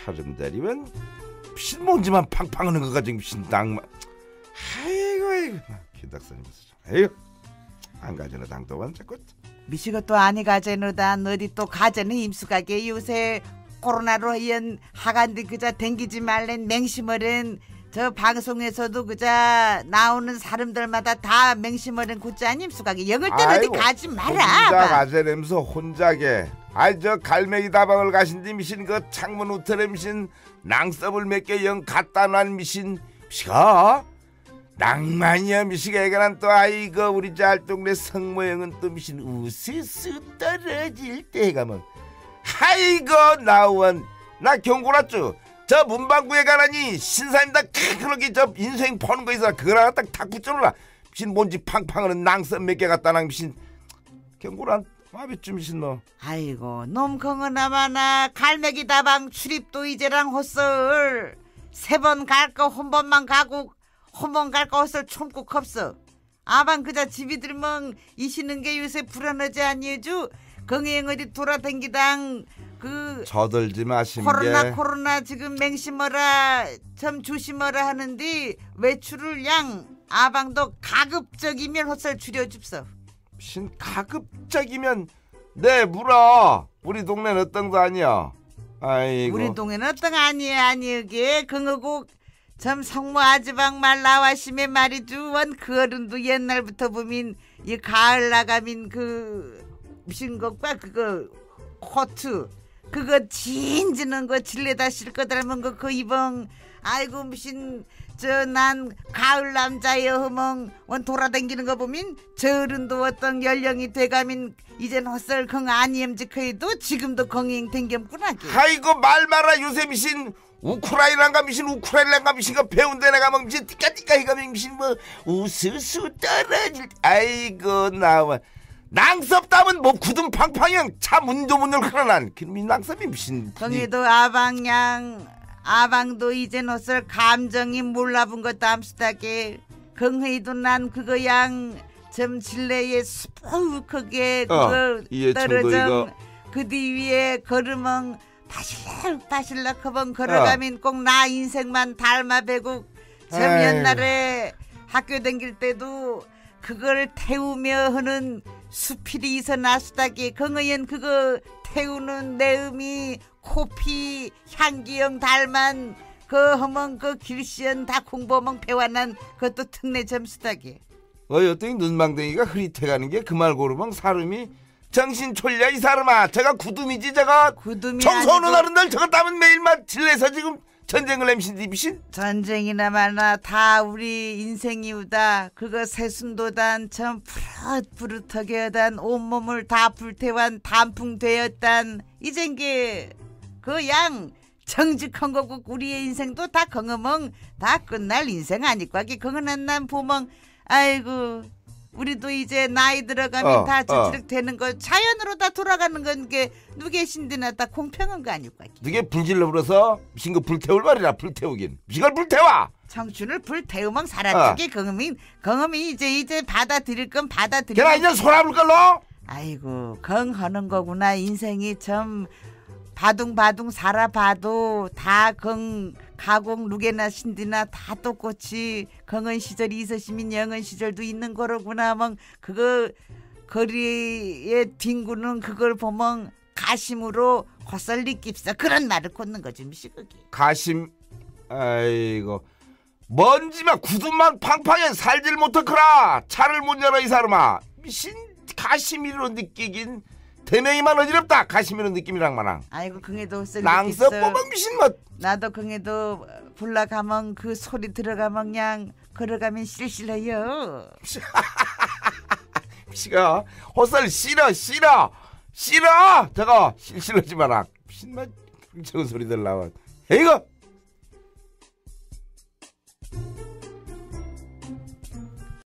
서른대리면 미친 먼지만 팡팡 하는 거 가지고 미친 당만. 아이고 김닥선님 아이고 안 가져나 당도만 자꾸 미시가 또 아니 가져노다 어디 또 가져는 임수가게 요새 코로나로 이연 하간디 그자 댕기지 말랜 맹심어른 저 방송에서도 그자 나오는 사람들마다 다 맹심어른 굳지 아님수가게 영을 땐 어디 가지 마라. 혼자 가져냄서 혼자게. 아이 저 갈매기 다방을 가신디 미신 그 창문 우틀에 미신 낭섭을 몇 개 영 갖다 놔 미신 미시가 낭만이야 미시가 애가난 또 아이고 우리 저 알동네 성모형은 또 미신 우스스 떨어질 때가 뭐 아이고 나원 나 경고났죠. 저 문방구에 가라니 신사임당 그렇게 저 인생 퍼는 거 있어 그걸 하나 딱 붙여놓으라. 미신 뭔지 팡팡하는 낭섭 몇 개 갖다 놔 미신 경고란 마비쯤 미신 너. 아이고 놈 건어나마나 갈매기 다방 출입도 이제랑 헛설 3번 갈 거 한 번만 가고 한 번 갈 거 헛설 총국 없어. 아방 그자 집이 들면 이시는 게 요새 불안하지 아니에주. 건행 어디 돌아댕기당 그 저들지 마신 코로나 지금 맹심어라 좀 조심하라 하는데 외출을 양 아방도 가급적이면 헛설 줄여줍소. 신 가급적이면 네 물어. 우리 동네는 어떤 거 아니야. 아이고 우리 동네는 어떤 거 아니게 긍어고 참 성모 아지방 말 나와심에 말이죠. 원 그 어른도 옛날부터 보면 이 가을 나가면 그 무슨 것과 그거 코트 그거 진지는 거 질레다 실거 닮은 거 그 입엉 아이고 무슨 저 난 가을 남자여 허멍 원 돌아다니는 거 보면 저 어른도 어떤 연령이 돼가면 이젠 헛설 건 아니엠직해도 지금도 건행 댕겸구나. 아이고 말 마라 요새 미신 우크라이나가 미신 우크라이나가 미신 거 배운데 내가 막 미신 띠까띠까 해가 미신 뭐 우스스 떨어질. 아이고 나와 낭섭 따면 뭐 굳은 팡팡이랑 차 문도 못 열고 난 그놈이 낭섭이 미신. 정희도 아방도 이젠 헛설 감정이 몰라본 것도 암수다게 긍회도 난 그거 양 점 질레에 스푸크게 그거 떨어져 그 뒤위에 걸으멍 바실락 허벙 걸어가면 꼭 나 인생만 닮아배고 점 옛날에 학교 다닐 때도 그걸 태우며 하는 수필이 있어 나수다게 긍의연 그거 태우는 내음이 코피 향기형 닮은 그 허멍 그 길시연 다 공부멍 배워난 그것도 특내 점수다게. 어떤 눈망댕이가 흐릿해가는 게 그 말 고르면 사람이 정신 촐려 이 사람아. 제가 구둠이지 제가 청소하는 어른들 저거 따면 매일만 질내서 지금 전쟁을 햄신디 미신. 전쟁이나 마나 다 우리 인생이우다. 그거 새순도단 참 푸릇푸릇하게 하단 온몸을 다 불태wan 단풍되었단 이젠 게 그 양 정직한 거고 우리의 인생도 다 경험은 다 끝날 인생 아니과기 경험한 난 보멍. 아이고 우리도 이제 나이 들어가면 다 저지륵 되는 거 자연으로 다 돌아가는 건 게 누게 신디나 다 공평한 거 아닐까. 누게 불질러 불어서 미신 거 불태울 말이라. 불태우긴 미신 걸 불태워. 청춘을 불태우면 사람에게 경험이 이제 받아들일 건 받아들이고. 걔가 이제 소라불 걸로. 아이고 경하는 거구나. 인생이 참 바둥바둥 살아봐도 다 가공 누게나 신디나 다 똑같이 건은 시절이 있으시면 영은 시절도 있는 거로구나. 뭐 그거 거리에 뒹구는 그걸 보면 가심으로 헛설리 깁서 그런 말을 꽂는 거지 미시거기. 가심 아이고 먼지만 구두만 팡팡해 살질 못하거라. 차를 못 열어 이 사람아. 미신 가심이로 느끼긴 대명이만 어지럽다. 가시미는 느낌이랑 마랑. 아이고 긍에도 낭서 뽑아 미신 뭐. 나도 긍에도 불나가면 그 소리 들어가면 그냥 걸어가면 실실해요. 씨가 헛살 싫어 저거 실실하지 마라. 미신 뭐 저거 소리들 나와. 이거